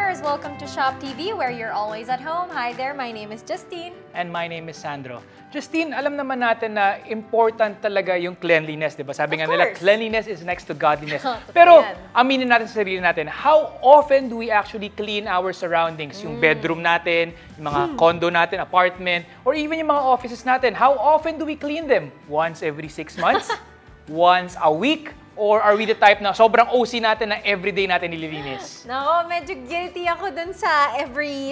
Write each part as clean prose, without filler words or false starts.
shoppers! Welcome to Shop TV where you're always at home. Hi there, my name is Justine. And my name is Sandro. Justine, alam naman natin na important talaga yung cleanliness, di ba? Sabi nga nila, cleanliness is next to godliness. Pero aminin natin sa sarili natin, how often do we actually clean our surroundings? Yung bedroom natin, yung mga condo natin, apartment, or even yung mga offices natin. How often do we clean them? Once every 6 months? Once a week? Or are we the type na sobrang OC natin na everyday natin nililinis? Nako, medyo guilty ako dun sa every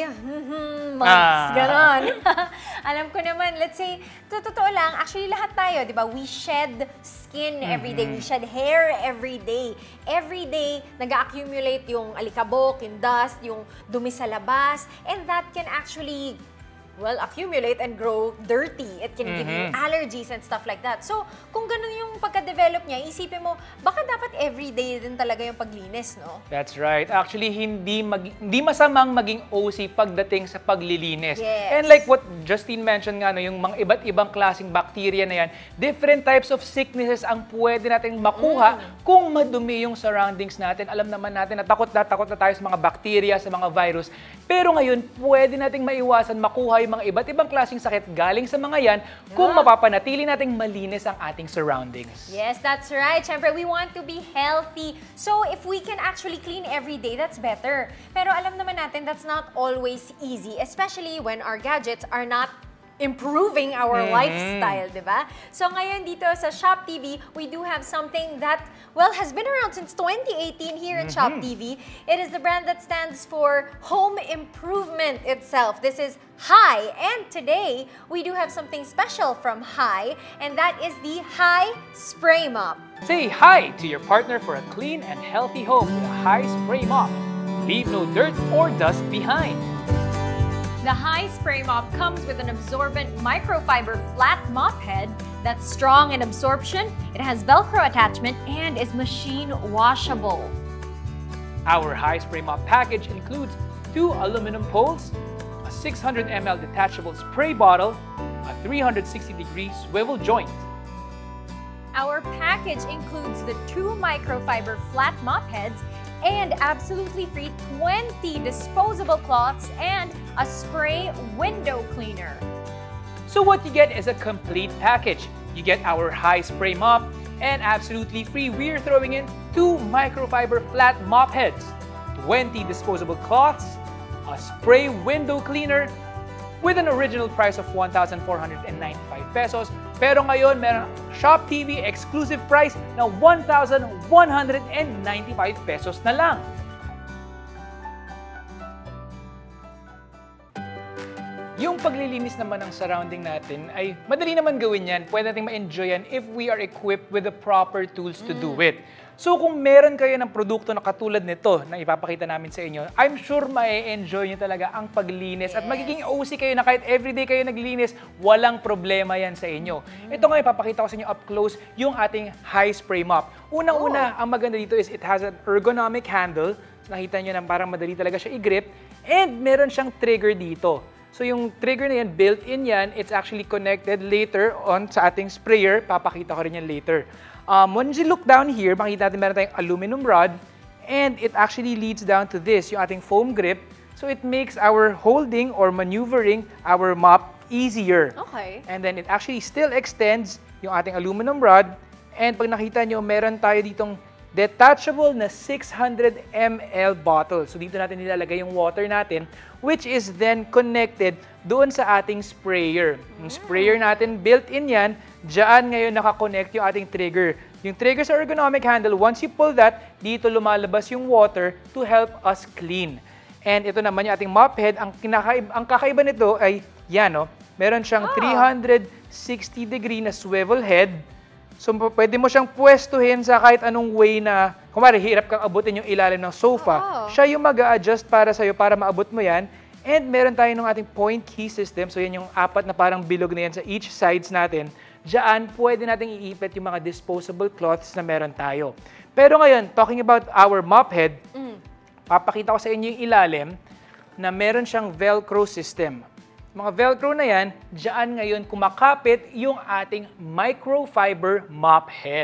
months, ganon. Alam ko naman, let's say, totoo lang, actually lahat tayo, di ba? We shed skin every day, we shed hair every day. Every day, nag-accumulate yung alikabok, yung dust, yung dumi sa labas, and that can actually accumulate and grow dirty. It can give you allergies and stuff like that. So, kung ganun yung pagka-develop niya, isipin mo, baka dapat everyday din talaga yung paglinis, no? That's right. Actually, hindi masamang maging OC pagdating sa paglilinis. Yes. And like what Justine mentioned nga, no, yung mga iba't ibang klaseng bacteria na yan, different types of sicknesses ang pwede natin makuha kung madumi yung surroundings natin. Alam naman natin na takot na tayo sa mga bacteria, sa mga virus. Pero ngayon, pwede nating maiwasan makuha yung mga iba't ibang klaseng sakit galing sa mga yan kung mapapanatili nating malinis ang ating surroundings. Yes, that's right. Siyempre, we want to be healthy. So, if we can actually clean every day, that's better. Pero alam naman natin, that's not always easy, especially when our gadgets are not improving our lifestyle, di ba? So ngayon dito sa Shop TV, we do have something that, has been around since 2018 here at Shop TV. It is the brand that stands for home improvement itself. This is Hi, and today we do have something special from Hi, and that is the Hi Spray Mop. Say hi to your partner for a clean and healthy home with a Hi Spray Mop. Leave no dirt or dust behind. The Hi Spray Mop comes with an absorbent microfiber flat mop head that's strong in absorption, it has Velcro attachment, and is machine washable. Our Hi Spray Mop package includes 2 aluminum poles, a 600 ml detachable spray bottle, a 360-degree swivel joint. Our package includes the 2 microfiber flat mop heads and absolutely free 20 disposable cloths and a spray window cleaner. So what you get is a complete package. You get our Hi Spray Mop, and absolutely free, we're throwing in 2 microfiber flat mop heads, 20 disposable cloths, a spray window cleaner, with an original price of 1,495 pesos. Pero ngayon, meron Shop TV exclusive price na 1,195 pesos na lang. Yung paglilinis naman ng surrounding natin ay madali naman gawin yan. Pwede natin ma-enjoy yan if we are equipped with the proper tools to do it. So kung meron kayo ng produkto na katulad nito na ipapakita namin sa inyo, I'm sure ma-enjoy nyo talaga ang paglinis at magiging OC kayo na kahit everyday kayo naglinis, walang problema yan sa inyo. Ito nga ipapakita ko sa inyo up close yung ating Hi Spray Mop. Unang-una, ang maganda dito is it has an ergonomic handle. Nakita nyo na parang madali talaga siya i-grip, and meron siyang trigger dito. So yung trigger na yan, built-in yan, it's actually connected later on sa ating sprayer. Papakita ko rin yan later. Once you look down here, makikita natin meron tayong aluminum rod, and it actually leads down to this, yung ating foam grip. So it makes our holding or maneuvering our mop easier. Okay. And then it actually still extends yung ating aluminum rod. And pag nakita nyo, meron tayo ditong detachable na 600 ml bottle. So dito natin nilalagay yung water natin, which is then connected doon sa ating sprayer. Yung sprayer natin, built-in yan, dyan ngayon nakakonect yung ating trigger. Yung trigger sa ergonomic handle, once you pull that, dito lumalabas yung water to help us clean. And ito naman yung ating mop head. Ang kakaiba nito ay yan, no? Meron siyang 360-degree na swivel head. So pwede mo siyang pwestuhin sa kahit anong way na, kumari hirap kang abutin yung ilalim ng sofa. Siya yung mag-a-adjust para sa'yo para maabot mo yan. And meron tayo ng ating point key system. So yan yung 4 na parang bilog na yan sa each sides natin. Diyan, pwede nating iipit yung mga disposable cloths na meron tayo. Pero ngayon, talking about our mop head, papakita ko sa inyo yung ilalim na meron siyang Velcro system. Mga Velcro na yan, diyan ngayon kumakapit yung ating microfiber mop head.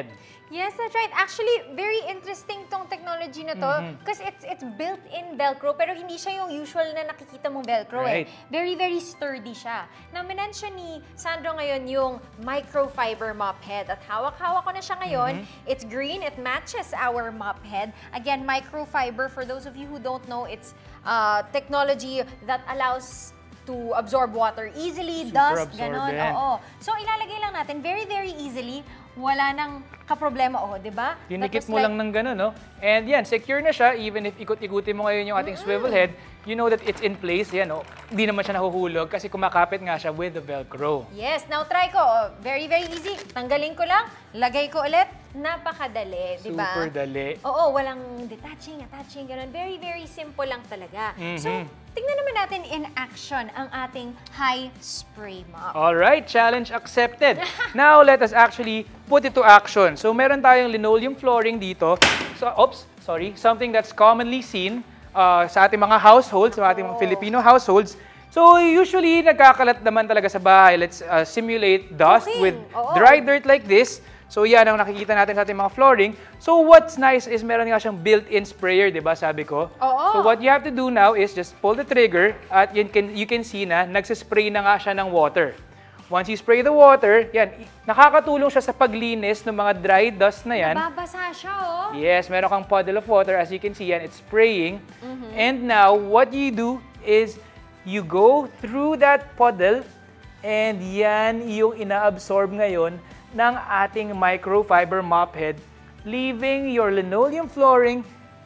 Yes, that's right. Actually, very interesting tong technology na to because it's built-in Velcro pero hindi siya yung usual na nakikita mong Velcro Right. Very, very sturdy siya. Na minention ni Sandro ngayon yung microfiber mop head at hawak-hawak ko na siya ngayon. It's green, it matches our mop head. Again, microfiber, for those of you who don't know, it's technology that allows to absorb water easily, Super dust, ganon. absorbent. Oo. So, ilalagay lang natin very, very easily. Wala nang kaproblema, di ba? Dinikit mo lang ng gano'n, no? And yan, secure na siya. Even if ikot-ikutin mo ngayon yung ating swivel head, you know that it's in place. Yan, hindi naman siya nahuhulog kasi kumakapit nga siya with the Velcro. Yes, now try ko. Very, very easy. Tanggalin ko lang, lagay ko ulit. Napakadali, di ba? Super dali. Oo, walang detaching, attaching, ganun. Very, very simple lang talaga. So, tingnan naman natin in action ang ating high spray mop. Alright, challenge accepted. Now, let us actually put it to action. So, meron tayong linoleum flooring dito. So, something that's commonly seen sa ating mga households, sa ating mga Filipino households. So, usually, nagkakalat naman talaga sa bahay. Let's simulate dust with dry dirt like this. So, yan ang nakikita natin sa ating mga flooring. So, what's nice is meron nga siyang built-in sprayer, di ba, sabi ko? So, what you have to do now is just pull the trigger at you can see na nagsispray na nga siya ng water. Once you spray the water, yan, nakakatulong siya sa paglinis ng mga dry dust na yan. Nababasa siya, Yes, meron kang puddle of water. As you can see, yan, it's spraying. And now, what you do is you go through that puddle and yan yung ina-absorb ngayon ng ating microfiber mop head, leaving your linoleum flooring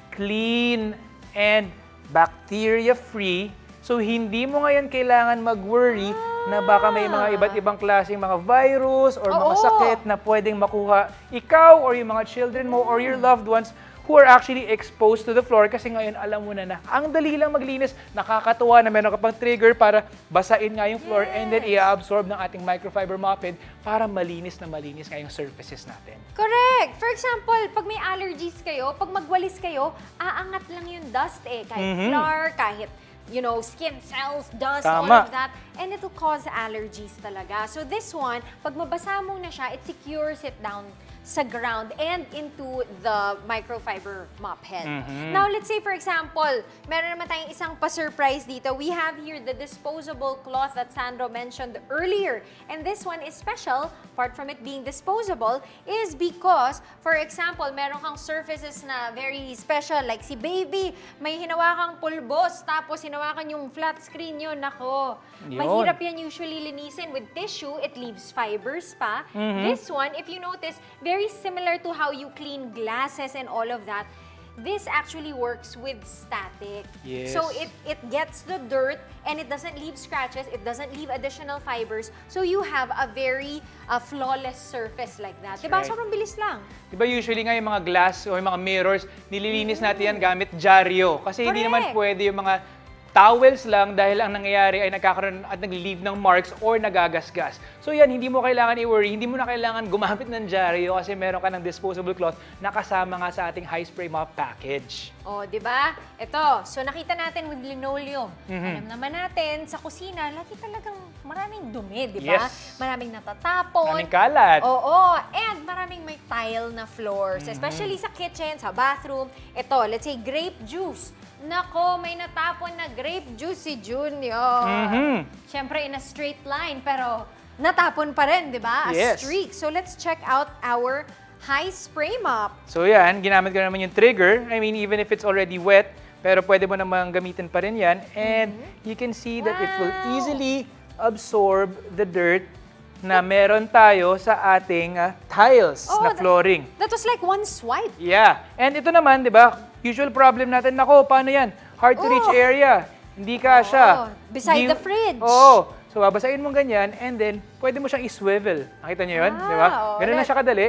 clean and bacteria-free. So, hindi mo ngayon kailangan mag-worry na baka may mga iba't ibang klaseng mga virus or mga sakit na pwedeng makuha ikaw or yung mga children mo or your loved ones who are actually exposed to the floor kasi ngayon alam mo na ang dali lang maglinis, nakakatuwa na meron ka pang trigger para basain nga yung floor and then i-absorb ng ating microfiber mop head para malinis na malinis nga yung surfaces natin. Correct! For example, pag may allergies kayo, pag magwalis kayo, aangat lang yung dust kahit flour, kahit skin cells, dust, all of that. And it'll cause allergies talaga. So this one, pag mabasa mo na siya, it secures it down sa ground and into the microfiber mop head. Now, let's say, for example, meron naman tayong isang pa-surprise dito. We have here the disposable cloth that Sandro mentioned earlier. And this one is special, apart from it being disposable, is because, for example, meron kang surfaces na very special, like si baby, may hinawakang pulbos, tapos hinawakan yung flat screen yun. Nako, mahirap yan usually linisin. With tissue, it leaves fibers pa. This one, if you notice, very similar to how you clean glasses and all of that. This actually works with static. Yes. So it gets the dirt and it doesn't leave scratches, it doesn't leave additional fibers. So you have a very flawless surface like that. Diba? Right. Sobrang bilis lang. Diba usually nga yung mga glass o yung mga mirrors, nililinis natin yan gamit dyaryo. Kasi hindi naman pwede yung mga towels lang dahil ang nangyayari ay nagkakaroon at nag-leave ng marks or nagagasgas. So yan, hindi mo kailangan i-worry, hindi mo na kailangan gumamit ng dyaryo kasi meron ka ng disposable cloth na kasama nga sa ating high spray mop package. di ba? Ito, so nakita natin with linoleum. Alam naman natin, sa kusina, lagi talagang maraming dumi, di ba? Yes. Maraming natatapon. Maraming kalat. Oo, and maraming may tile na floors, especially sa kitchen, sa bathroom. Ito, let's say grape juice. Nako, may natapon na grape juice si Junior. Siyempre, in a straight line, pero natapon pa rin, di ba? A streak. So, let's check out our high spray mop. So, yan. Ginamit ko naman yung trigger. I mean, even if it's already wet, pero pwede mo namang gamitin pa rin yan. And you can see that it will easily absorb the dirt na meron tayo sa ating tiles na flooring. That was like one swipe. Yeah. And ito naman, di ba? Usual problem natin, nako, paano yan? Hard to reach area. Hindi kasha. Beside the fridge. Oo. So, babasahin mo ganyan and then pwede mo siyang i-swivel. Nakita niyo yun? Di ba? Ganun na siya kadali.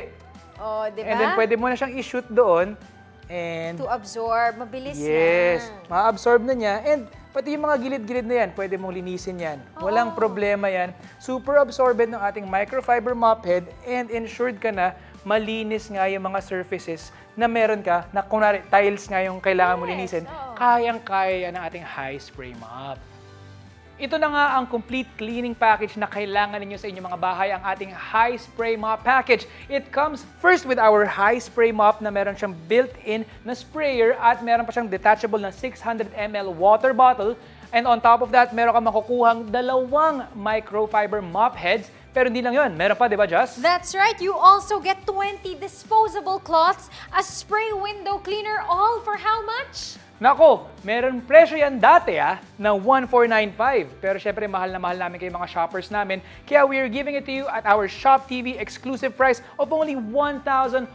Di ba? And then pwede mo na siyang i-shoot doon. And to absorb. Mabilis yes. lang. Ma-absorb na niya. And pati yung mga gilid-gilid na yan, pwede mong linisin yan. Walang problema yan. Super absorbent ng ating microfiber mop head and ensured ka na malinis nga yung mga surfaces na meron ka, na kunwari tiles nga yung kailangan mo linisin, kayang-kaya yan ng ating high spray mop. Ito na nga ang complete cleaning package na kailangan ninyo sa inyong mga bahay, ang ating High Spray Mop package. It comes first with our High Spray Mop na meron siyang built-in na sprayer at meron pa siyang detachable na 600 ml water bottle. And on top of that, meron ka makukuhang 2 microfiber mop heads. Pero hindi lang yun. Meron pa, di ba, Just? That's right. You also get 20 disposable cloths, a spray window cleaner, all for how much? Nako, meron presyo yan dati na 1,495. Pero syempre, mahal na mahal namin kayo mga shoppers namin. Kaya we are giving it to you at our Shop TV exclusive price of only 1,195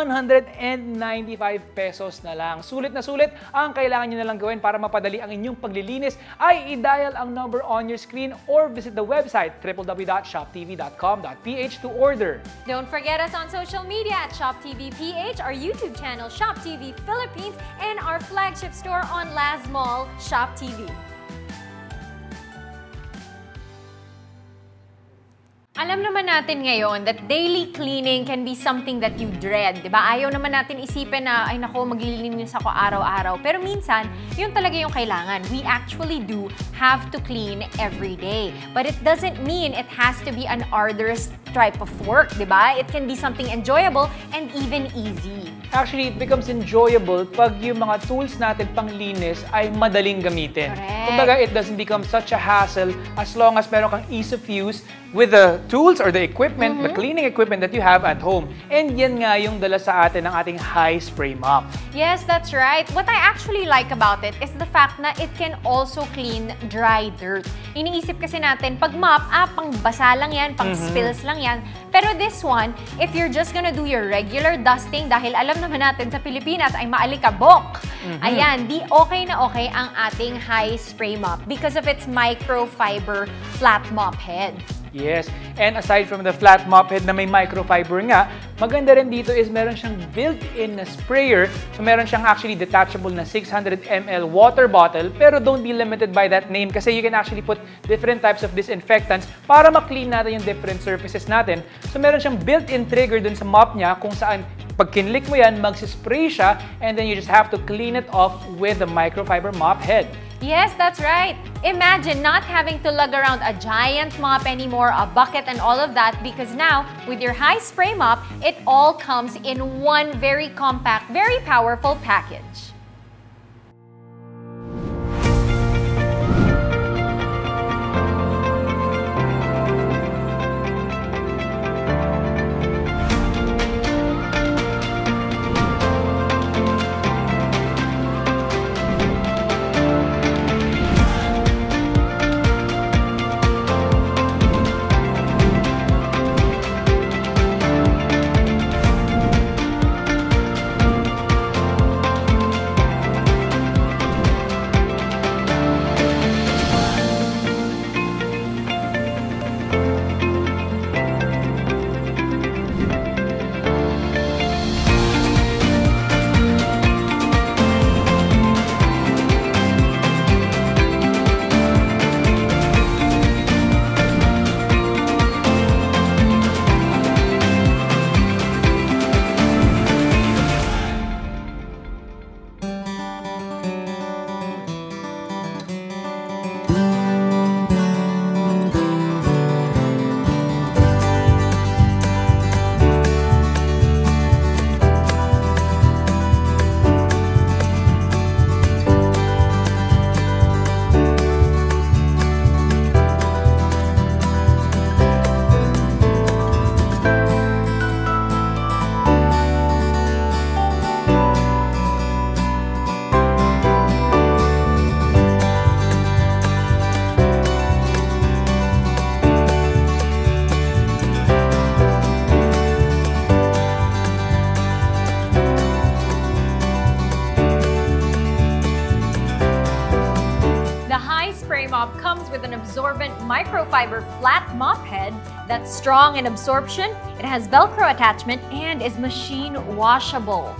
pesos na lang. Sulit na sulit. Ang kailangan nyo na lang gawin para mapadali ang inyong paglilinis ay i-dial ang number on your screen or visit the website www.shoptv.com.ph to order. Don't forget us on social media at Shop TV PH, our YouTube channel Shop TV Philippines, and our flagship store on Laz Mall, Shop TV. Alam naman natin ngayon that daily cleaning can be something that you dread, di ba? Ayaw naman natin isipin na, ay nako, maglilinis ako araw-araw. Pero minsan, yun talaga yung kailangan. We actually do have to clean every day. But it doesn't mean it has to be an arduous type of work, di ba? It can be something enjoyable and even easy. Actually, it becomes enjoyable pag yung mga tools natin panglinis ay madaling gamitin. Correct. Kumbaga, it doesn't become such a hassle as long as meron kang ease of use with the tools or the equipment, the cleaning equipment that you have at home. And yan nga yung dala sa atin ng ating High Spray Mop. Yes, that's right. What I actually like about it is the fact na it can also clean dry dirt. Iniisip kasi natin, pag mop, pang basa lang yan, pang spills lang yan. Pero this one, if you're just gonna do your regular dusting, dahil alam naman natin sa Pilipinas ay maalikabok. Ayan, di okay na okay ang ating High Spray Mop because of its microfiber flat mop head. Yes, and aside from the flat mop head na may microfiber nga, maganda rin dito is meron siyang built-in na sprayer. So meron siyang actually detachable na 600 ml water bottle, pero don't be limited by that name kasi you can actually put different types of disinfectants para ma-clean natin yung different surfaces natin. So meron siyang built-in trigger dun sa mop niya kung saan pag kinlik mo yan, magsispray siya and then you just have to clean it off with the microfiber mop head. Yes, that's right. Imagine not having to lug around a giant mop anymore, a bucket and all of that, because now, with your High Spray Mop, it all comes in one very compact, very powerful package. Mop comes with an absorbent microfiber flat mop head that's strong in absorption, it has Velcro attachment, and is machine washable.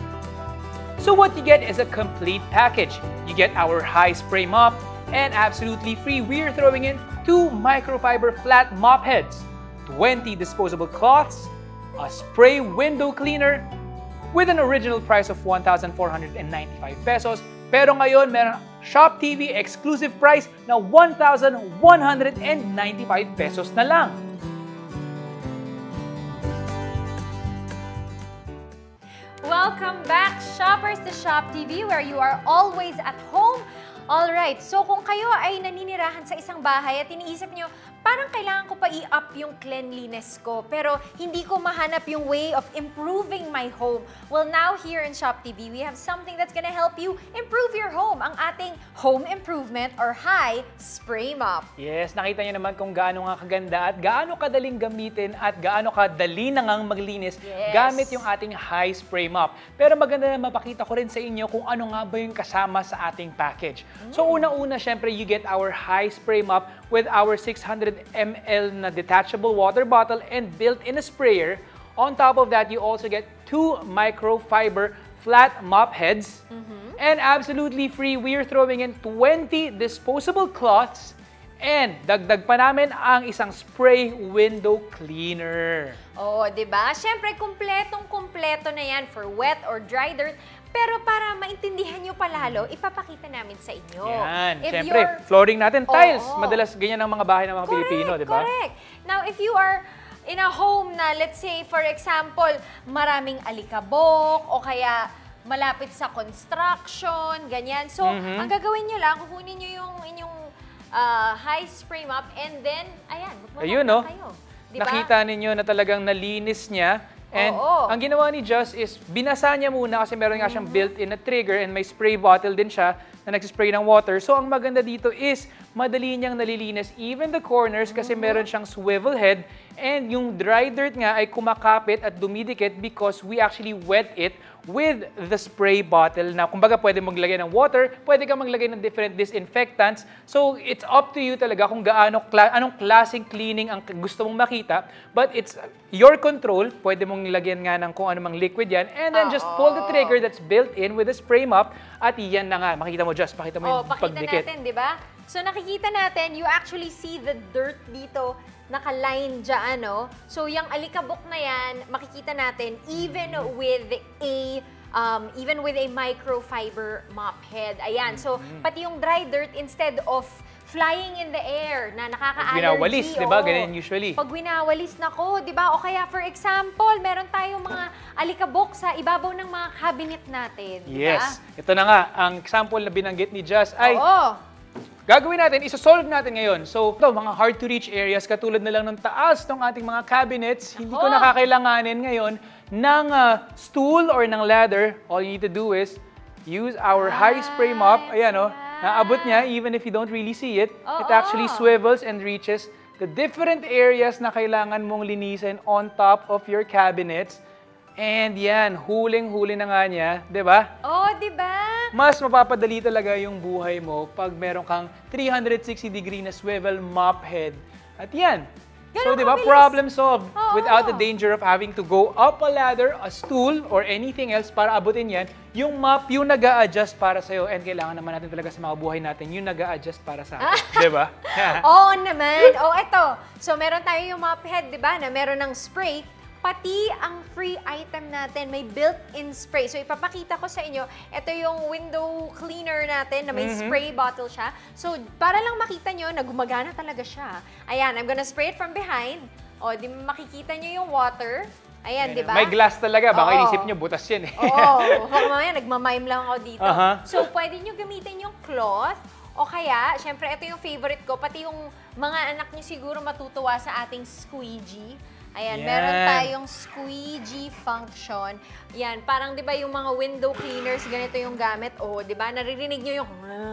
So what you get is a complete package. You get our High Spray Mop, and absolutely free, we're throwing in 2 microfiber flat mop heads, 20 disposable cloths, a spray window cleaner, with an original price of 1,495 pesos. Pero ngayon, meron Shop TV exclusive price na 1,195 pesos na lang. Welcome back, shoppers, to Shop TV, where you are always at home. Alright, so kung kayo ay naninirahan sa isang bahay at iniisip nyo, parang kailangan ko pa i-up yung cleanliness ko, pero hindi ko mahanap yung way of improving my home. Well, now here in Shop TV, we have something that's gonna help you improve your home, ang ating home improvement or high spray mop. Yes, nakita niyo naman kung gaano nga kaganda at gaano kadaling gamitin at gaano kadali na ngang maglinis gamit yung ating high spray mop. Pero maganda na mapakita ko rin sa inyo kung ano nga ba yung kasama sa ating package. So una-una, syempre, you get our high spray mop with our 600 ml na detachable water bottle and built-in sprayer. On top of that, you also get 2 microfiber flat mop heads. And absolutely free, we're throwing in 20 disposable cloths. And dagdag pa namin ang isang spray window cleaner. Oh, 'di ba? Syempre, kumpletong-kumpleto na 'yan for wet or dry dirt. Pero para maintindihan nyo palalo, ipapakita namin sa inyo. Yan. Siyempre, flooring natin, tiles. Madalas ganyan ang mga bahay ng mga Pilipino, di ba? Correct. Now, if you are in a home na, let's say, for example, maraming alikabok o kaya malapit sa construction, ganyan. So, ang gagawin nyo lang, kukunin nyo yung inyong high spray mop and then, ayan, ayun, no? kayo. Diba? Nakita ninyo na talagang nalinis niya. And ang ginawa ni Just is, binasa niya muna kasi meron nga siyang built-in na trigger and may spray bottle din siya na nagsispray ng water. So, ang maganda dito is, madali niyang nalilinis even the corners kasi meron siyang swivel head and yung dry dirt nga ay kumakapit at dumidikit because we actually wet it with the spray bottle. Na kumbaga pwede maglagay ng water, pwede ka maglagay ng different disinfectants. So it's up to you talaga kung anong klaseng cleaning ang gusto mong makita. But it's your control. Pwede mong lagyan nga ng kung anumang liquid yan. And then just pull the trigger that's built in with the spray mop. At yan na nga. Makita mo, Just pakita mo yung pagdikit. Pakita natin, di ba? So nakikita natin, you actually see the dirt dito naka-line dyan, no? So, yung alikabok na yan, makikita natin even with a microfiber mop head. Ayan. So, pati yung dry dirt, instead of flying in the air na nakaka-allergy. Winawalis, di ba? Ganyan usually. Pag winawalis na ko, di ba? O kaya, for example, meron tayong mga alikabok sa ibabaw ng mga cabinet natin. Di ba? Yes. Ito na nga, ang example na binanggit ni Just ay gagawin natin, isosolve natin ngayon. So, ito, mga hard-to-reach areas, katulad na lang ng taas ng ating mga cabinets, hindi ko nakakailanganin ngayon ng stool or ng ladder. All you need to do is use our high spray mop. Ayan, naabot niya, even if you don't really see it. It actually swivels and reaches the different areas na kailangan mong linisin on top of your cabinets. And yan, huling-huli na nga niya, di ba? Oh, di ba? Mas mapapadali talaga yung buhay mo pag meron kang 360-degree na swivel mop head. At yan. So, di ba, problem solved without the danger of having to go up a ladder, a stool, or anything else para abutin yan. Yung mop, yung nag-a-adjust para sa'yo. And kailangan naman natin talaga sa mga buhay natin, yung nag-a-adjust para sa atin. Di ba? Oo naman. Eto. So, meron tayo yung mop head, di ba, na meron ng spray. Pati ang free item natin, may built-in spray. So, ipapakita ko sa inyo, ito yung window cleaner natin na may spray bottle siya. So, para lang makita nyo na gumagana talaga siya. Ayan, I'm gonna spray it from behind. O, di makikita nyo yung water. Ayan, di ba? May glass talaga. Baka inisip nyo, butas yan eh. Oo. Mamaya, nagmamime lang ako dito. So, pwede nyo gamitin yung cloth. O kaya, syempre, ito yung favorite ko. Pati yung mga anak nyo siguro matutuwa sa ating squeegee. Ayan, meron tayong squeegee function. Yan, parang 'di ba yung mga window cleaners, ganito yung gamit. Oh, 'di ba? Naririnig niyo yung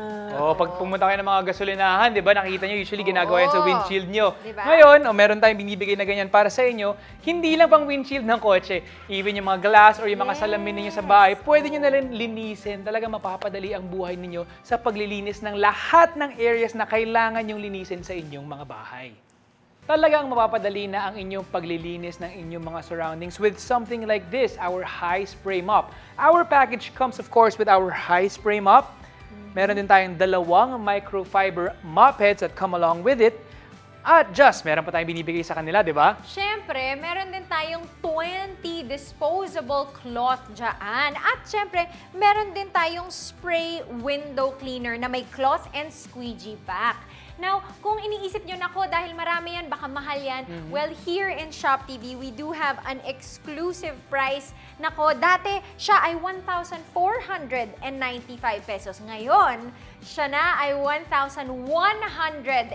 pag pumunta kayo ng mga gasolinahan, 'di ba? Nakita niyo usually ginagawa yan sa windshield niyo. Diba? Ngayon, meron tayong binibigay na ganyan para sa inyo, hindi lang pang windshield ng kotse, even yung mga glass or yung mga salamin niyo sa bahay, pwede niyo na rin linisin. Talaga mapapadali ang buhay ninyo sa paglilinis ng lahat ng areas na kailangan yung linisin sa inyong mga bahay. Talagang mapapadali na ang inyong paglilinis ng inyong mga surroundings with something like this, our high spray mop. Our package comes of course with our high spray mop. Meron din tayong 2 microfiber mop heads that come along with it. At just, meron pa tayong binibigay sa kanila, di ba? Siyempre, meron din tayong 20 disposable cloth dyan. At siyempre, meron din tayong spray window cleaner na may cloth and squeegee back. Now, kung iniisip nyo, nako, dahil marami yan, baka mahal yan, well, here in Shop TV, we do have an exclusive price. Nako, dati siya ay 1,495 pesos. Ngayon, siya na ay 1,195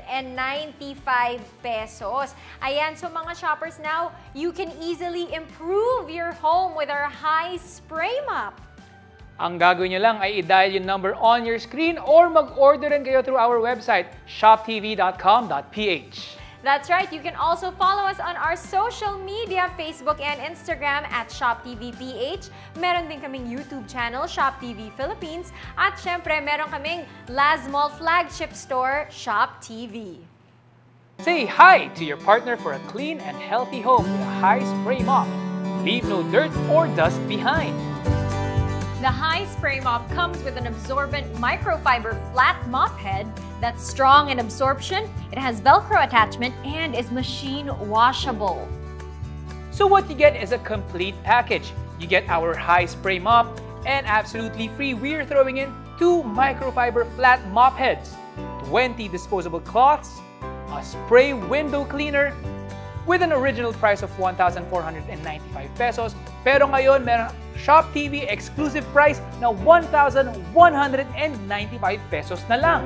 pesos. Ayan, so mga shoppers now, you can easily improve your home with our high spray mop. Ang gagawin nyo lang ay i-dial yung number on your screen or mag-order rin kayo through our website, shoptv.com.ph. That's right. You can also follow us on our social media, Facebook and Instagram at ShopTVPH. Meron din kaming YouTube channel, ShopTV Philippines. At syempre, meron kaming Lazmall flagship store, ShopTV. Say hi to your partner for a clean and healthy home with a high spray mop. Leave no dirt or dust behind. The High Spray Mop comes with an absorbent microfiber flat mop head that's strong in absorption, it has Velcro attachment, and is machine washable. So what you get is a complete package. You get our high spray mop, and absolutely free, we're throwing in 2 microfiber flat mop heads, 20 disposable cloths, a spray window cleaner, with an original price of 1,495 pesos. Pero ngayon, meron Shop TV exclusive price na 1,195 pesos na lang.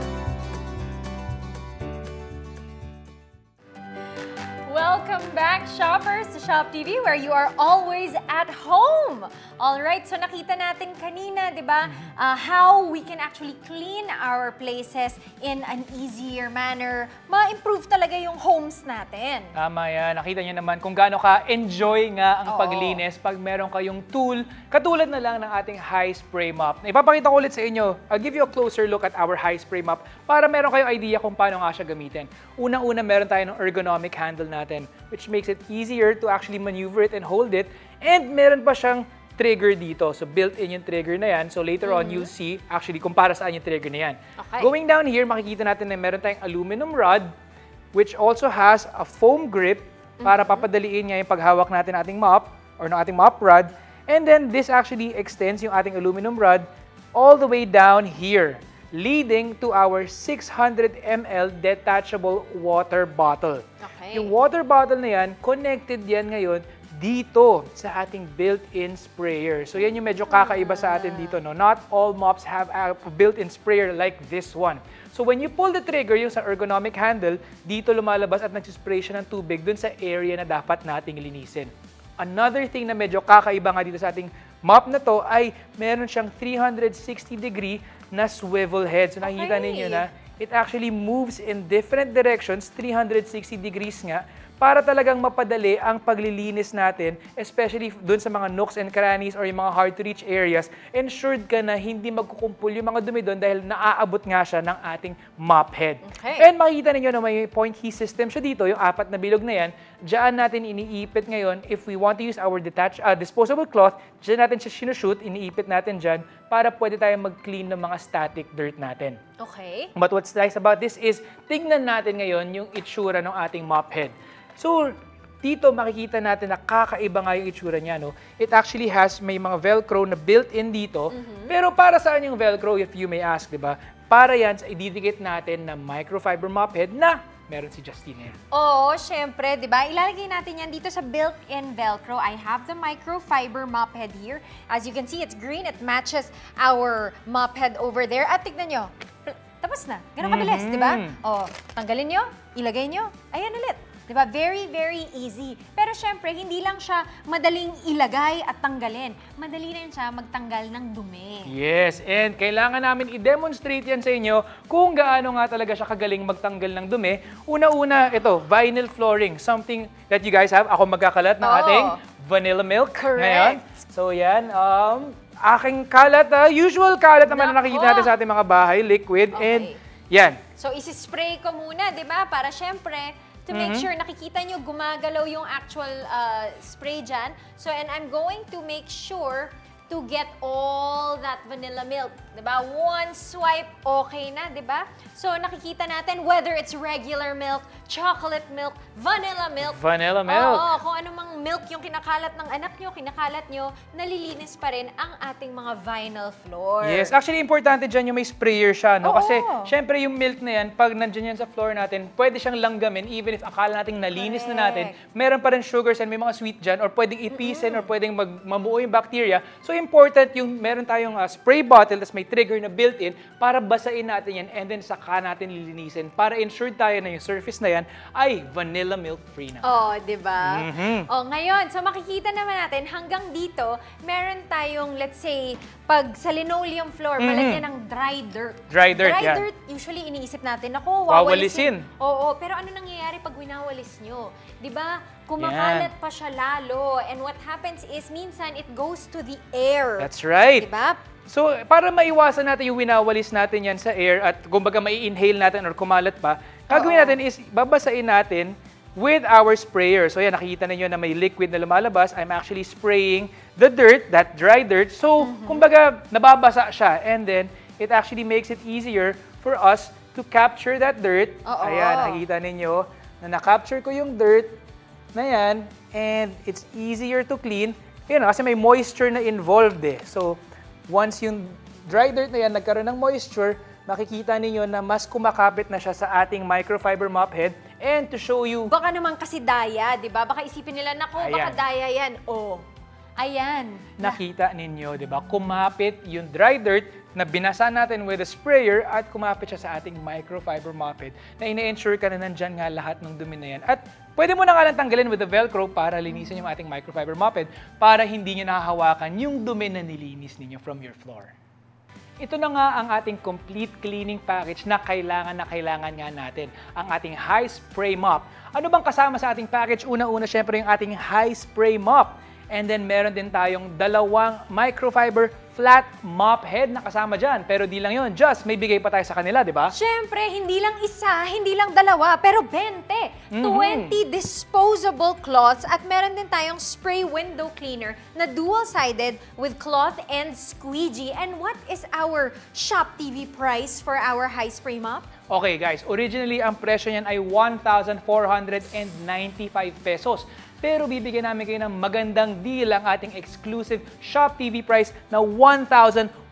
Welcome back, shoppers, to Shop TV, where you are always at home. All right, so nakita natin kanina, di ba, how we can actually clean our places in an easier manner. Ma-improve talaga yung homes natin. Tama yan. Nakita niyo naman kung gaano ka-enjoy nga ang paglinis pag meron kayong tool, katulad na lang ng ating high spray mop. Ipapakita ko ulit sa inyo. I'll give you a closer look at our high spray mop para meron kayong idea kung paano nga siya gamitin. Unang-una, meron tayo ng ergonomic handle natin, which makes it easier to actually maneuver it and hold it. And meron pa siyang trigger dito. So, built-in yung trigger na yan. So, later on, you'll see actually kung para saan yung trigger na yan. Okay. Going down here, makikita natin na meron tayong aluminum rod, which also has a foam grip para papadaliin niya yung paghawak natin ng ating mop or ng ating mop rod. And then, this actually extends yung ating aluminum rod all the way down here, leading to our 600 ml detachable water bottle. Okay. Yung water bottle na yan, connected yan ngayon dito sa ating built-in sprayer. So yan yung medyo kakaiba sa atin dito, no? Not all mops have a built-in sprayer like this one. So when you pull the trigger, yung sa ergonomic handle, dito lumalabas at nagsispray siya ng tubig dun sa area na dapat nating linisin. Another thing na medyo kakaiba nga dito sa ating mop na to ay meron siyang 360-degree na swivel head. So nakikita ninyo na it actually moves in different directions, 360 degrees nga, para talagang mapadali ang paglilinis natin, especially dun sa mga nooks and crannies or yung mga hard-to-reach areas. Ensured ka na hindi magkukumpul yung mga dumi doon dahil naaabot nga siya ng ating mop head. Okay. And makikita ninyo na may point key system siya dito, yung 4 na bilog na yan. Diyan natin iniipit ngayon. If we want to use our disposable cloth, diyan natin siya sinushoot, iniipit natin diyan para pwede tayong mag-clean ng mga static dirt natin. Okay. But what's nice about this is, tignan natin ngayon yung itsura ng ating mop head. So, dito makikita natin na kakaiba nga yung itsura niya, no? It actually has, may mga Velcro na built-in dito. Pero para saan yung Velcro, if you may ask, di ba? Para yan sa ididikit natin na microfiber mop head na meron si Justine. Oo, syempre, di ba? Ilalagay natin yan dito sa built-in Velcro. I have the microfiber mop head here. As you can see, it's green. It matches our mop head over there. At tignan nyo, tapos na. Ganun kabilis, di ba? O, tanggalin nyo, ilagay nyo, ayan ulit. Diba? Very, very easy. Pero syempre, hindi lang siya madaling ilagay at tanggalin. Madali rin siya magtanggal ng dumi. Yes, and kailangan namin i-demonstrate yan sa inyo kung gaano nga talaga siya kagaling magtanggal ng dumi. Una-una, ito, vinyl flooring. Something that you guys have. Ako magkakalat ng ating vanilla milk. Correct. Ngayon. So yan, aking kalat, usual kalat naman na nakikita natin sa ating mga bahay, liquid. Okay. And yan. So, isi-spray ko muna, di ba? Para syempre, to make sure nakikita nyo gumagalaw yung actual spray dyan. So, and I'm going to make sure to get all that vanilla milk. Diba? One swipe, okay na, diba? So, nakikita natin whether it's regular milk, chocolate milk, vanilla milk. Vanilla milk. Oo, kung anumang milk yung kinakalat ng anak nyo, kinakalat nyo, nalilinis pa rin ang ating mga vinyl floor. Yes, actually importante dyan yung may sprayer siya, no? Oo. Kasi syempre yung milk na yan, pag nandyan yan sa floor natin, pwede siyang langgamin even if akala nating nalinis na natin, meron pa rin sugars and may mga sweet dyan or pwedeng ipisin or pwedeng mabuo yung bacteria. So important yung meron tayong spray bottle tas may trigger na built-in para basain natin yan and then saka natin lilinisin para ensure tayo na yung surface na yan ay vanilla milk free na. Oh, di ba? Oh, ngayon, so makikita naman natin hanggang dito, meron tayong, let's say, pag sa linoleum floor, malagyan ng dry dirt. Dry dirt, Dry yan. dirt, usually iniisip natin, ako, Wawalisin. Oo, pero ano nangyayari pag winawalis nyo? Di ba? Kumakalat pa siya lalo. And what happens is, minsan, it goes to the air. That's right. Di ba? So, para maiwasan natin yung winawalis natin yan sa air at kumbaga mai-inhale natin or kumalat pa, gagawin natin is babasain natin with our sprayer. So yan, nakikita ninyo na may liquid na lumalabas. I'm actually spraying the dirt, that dry dirt. So, kumbaga, nababasa siya. And then, it actually makes it easier for us to capture that dirt. Ayan, nakikita ninyo na na-capture ko yung dirt na yan. And it's easier to clean. Yun, kasi may moisture na involved eh. So, once yung dry dirt na yan nagkaroon ng moisture, makikita ninyo na mas kumakapit na siya sa ating microfiber mop head. And to show you... Baka naman kasi daya, di ba? Baka isipin nila, naku, baka daya yan. Oh, ayan. Nakita ninyo, di ba? Kumapit yung dry dirt na binasa natin with a sprayer at kumapit siya sa ating microfiber mop head na ine-ensure ka na nandyan nga lahat ng dumi na yan. At pwede mo na nga lang tanggalin with the Velcro para linisin yung ating microfiber mop head para hindi nyo nahahawakan yung dumi na nilinis ninyo from your floor. Ito na nga ang ating complete cleaning package na kailangan nga natin. Ang ating high spray mop. Ano bang kasama sa ating package? Una-una, syempre yung ating high spray mop. And then meron din tayong dalawang microfiber flat mop head na kasama dyan. Pero di lang yun, just may bigay pa tayo sa kanila, di ba? Siyempre, hindi lang isa, hindi lang dalawa, pero 20. 20 disposable cloths at meron din tayong spray window cleaner na dual-sided with cloth and squeegee. And what is our Shop TV price for our high spray mop? Okay guys, originally ang presyo niyan ay 1,495 pesos. Pero bibigyan namin kayo ng magandang deal ang ating exclusive Shop TV price na 1,195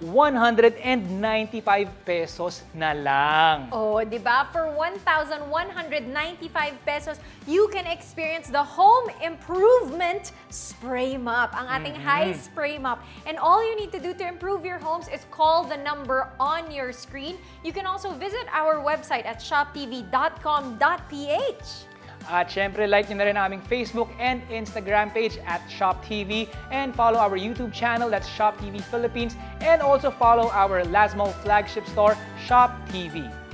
pesos na lang. Oh, di ba? For 1,195 pesos, you can experience the home improvement spray mop, ang ating high spray mop. And all you need to do to improve your homes is call the number on your screen. You can also visit our website at shoptv.com.ph. At syempre, like nyo na rin ang aming Facebook and Instagram page at Shop TV and follow our YouTube channel, that's Shop TV Philippines, and also follow our Last Mall flagship store, Shop TV.